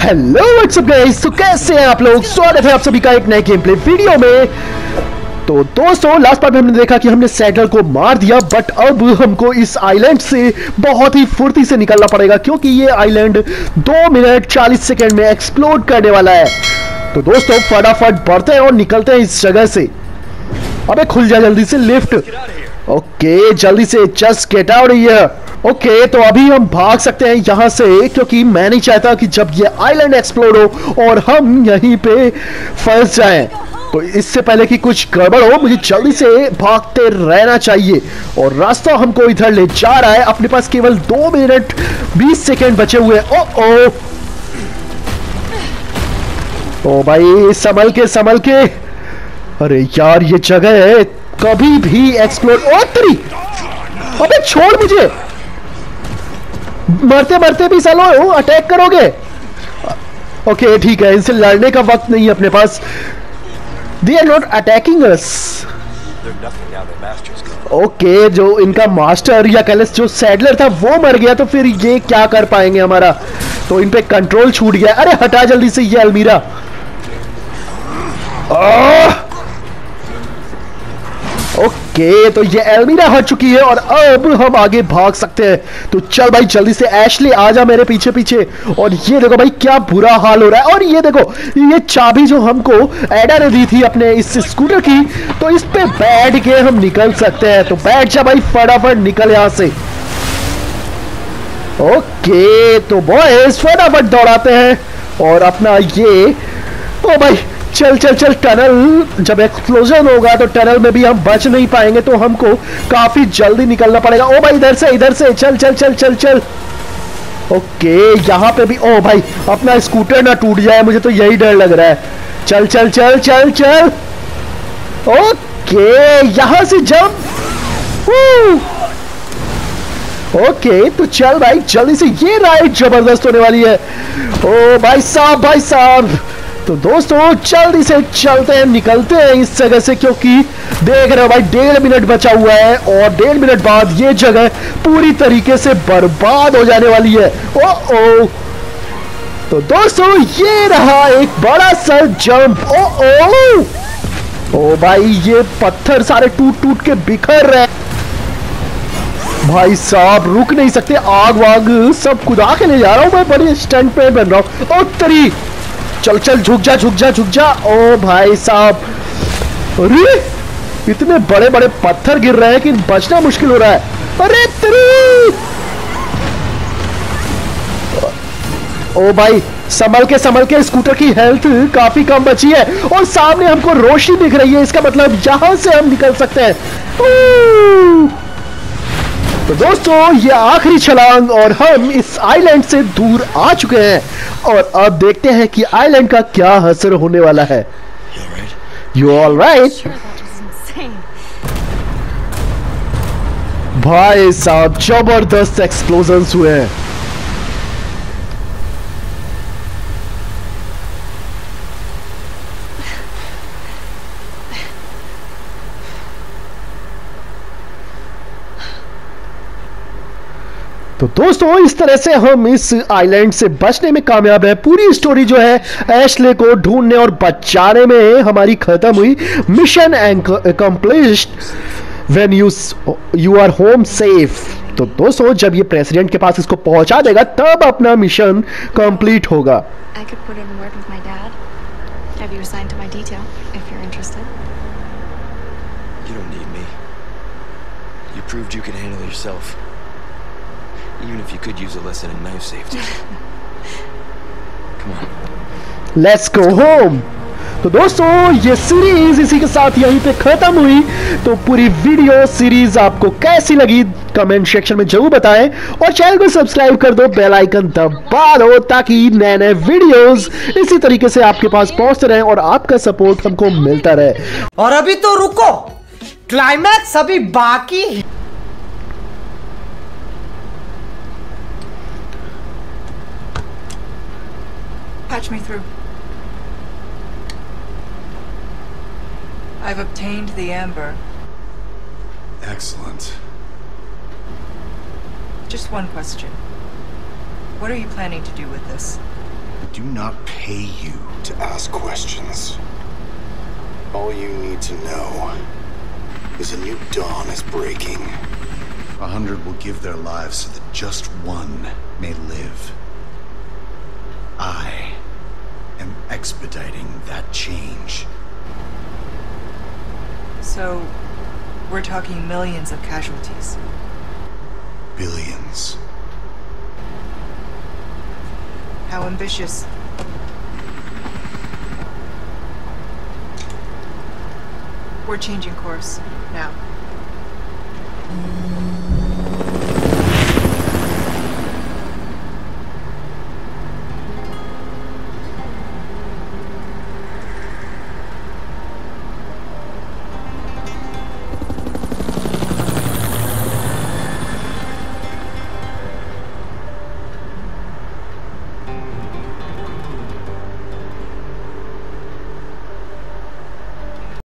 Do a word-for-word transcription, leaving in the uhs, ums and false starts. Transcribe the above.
Hello what's up guys, तो कैसे हैं आप लोग। स्वागत है आप सभी का एक नए गेम प्ले वीडियो में। तो दोस्तों, लास्ट पार्ट में हमने देखा कि हमने सैडलर को मार दिया, बट अब हमको इस आइलैंड से बहुत ही फुर्ती से निकलना पड़ेगा, क्योंकि ये आइलैंड दो मिनट चालीस सेकेंड में एक्सप्लोड करने वाला है। तो दोस्तों, फटाफट बढ़ते हैं और निकलते हैं इस जगह से। अबे खुल जा जल्दी से लिफ्ट। ओके, जल्दी से just get out here. Okay okay, तो अभी हम भाग सकते हैं यहाँ से, क्योंकि मैं नहीं चाहता कि जब ये आइलैंड एक्सप्लोड हो और हम यहीं पे फंस जाएं। तो इससे पहले कि कुछ गड़बड़ हो, मुझे जल्दी से भागते रहना चाहिए। और रास्ता हमको इधर ले जा रहा है। अपने पास केवल दो मिनट बीस सेकेंड बचे हुए। ओ ओ ओ भाई, संभल के संभल के। अरे यार, ये जगह है कभी भी एक्सप्लोड। ओ तेरी, अबे छोड़ मुझे। मरते मरते भी सालो अटैक करोगे। ओके ठीक है, इनसे लड़ने का वक्त नहीं है अपने पास। They are not attacking us. Okay, जो इनका मास्टर या कह जो सैडलर था वो मर गया, तो फिर ये क्या कर पाएंगे हमारा। तो इन पे कंट्रोल छूट गया। अरे हटा जल्दी से ये अलमीरा। ओके, तो ये अलमीरा हट चुकी है और अब हम आगे भाग सकते हैं। तो चल भाई जल्दी से, एशली आजा मेरे पीछे पीछे। और ये देखो भाई, क्या बुरा हाल हो रहा है। और ये देखो, ये चाबी जो हमको एडा ने दी थी अपने इस स्कूटर की, तो इस पे बैठ के हम निकल सकते हैं। तो बैठ जा भाई, फटाफट निकल यहां से। ओके, तो बॉयज फटाफट दौड़ाते हैं और अपना ये, ओ भाई चल चल चल। टनल जब एक्सप्लोजन होगा तो टनल में भी हम बच नहीं पाएंगे, तो हमको काफी जल्दी निकलना पड़ेगा। ओ भाई इधर से इधर से चल चल चल चल चल। ओके, यहाँ पे भी, ओ भाई अपना स्कूटर ना टूट जाए, मुझे तो यही डर लग रहा है। चल चल चल चल चल। ओके, यहां से जंप। ओके, तो चल भाई जल्दी से, ये राइड जबरदस्त होने वाली है। ओ भाई साहब भाई साहब। तो दोस्तों जल्दी से चलते हैं, निकलते हैं इस जगह से, क्योंकि देख रहे हो भाई डेढ़ मिनट बचा हुआ है और डेढ़ मिनट बाद ये जगह पूरी तरीके से बर्बाद हो जाने वाली है। ओ ओ तो दोस्तों, ये रहा एक बड़ा सा जंप। ओ ओ ओ भाई, ये पत्थर सारे टूट टूट के बिखर रहे हैं। भाई साहब रुक नहीं सकते, आग वाग सब कुदा के ले जा रहा हूं मैं, बड़ी स्टंट पे बन रहा हूं। ओ तेरी, चल चल झुक जा झुक जा झुक जा। ओ भाई साहब, अरे इतने बड़े बड़े पत्थर गिर रहे हैं कि बचना मुश्किल हो रहा है। अरे तेरी, ओ भाई संभल के संभल के। स्कूटर की हेल्थ काफी कम बची है और सामने हमको रोशनी दिख रही है, इसका मतलब यहां से हम निकल सकते हैं। तो दोस्तों, ये आखिरी छलांग और हम इस आइलैंड से दूर आ चुके हैं। और अब देखते हैं कि आइलैंड का क्या असर होने वाला है। You all right? भाई साहब जबरदस्त एक्सप्लोजन्स हुए हैं। तो दोस्तों, इस तरह से हम इस आइलैंड से बचने में कामयाब है। पूरी स्टोरी जो है एशले को ढूंढने और बचाने में हमारी खत्म हुई। Mission accomplished when you you are home safe. तो दोस्तों, जब ये प्रेसिडेंट के पास इसको पहुंचा देगा, तब अपना मिशन कंप्लीट होगा। I could put in a word with my dad. Have you assigned to my detail if you're interested? You don't need me. You proved you could handle yourself. Even if you could use a lesson in knife safety. Come on. Let's go home. तो दोस्तों, ये series इसी के साथ यहीं पे खत्म हुई। तो पूरी वीडियो सीरीज आपको कैसी लगी कमेंट सेक्शन में जरूर बताएं और चैनल को सब्सक्राइब कर दो, बेल आइकन दबा दो, ताकि नए नए वीडियोस इसी तरीके से आपके पास पहुंचते रहें और आपका सपोर्ट हमको मिलता रहे। और अभी तो रुको, क्लाइमैक्स अभी बाकी है। Patch me through. I've obtained the amber. Excellent. Just one question. What are you planning to do with this? do not pay you to ask questions. All you need to know is a new dawn is breaking. A hundred will give their lives so that just one may live. I am expediting that change. So, we're talking millions of casualties. Billions. How ambitious. We're changing course now.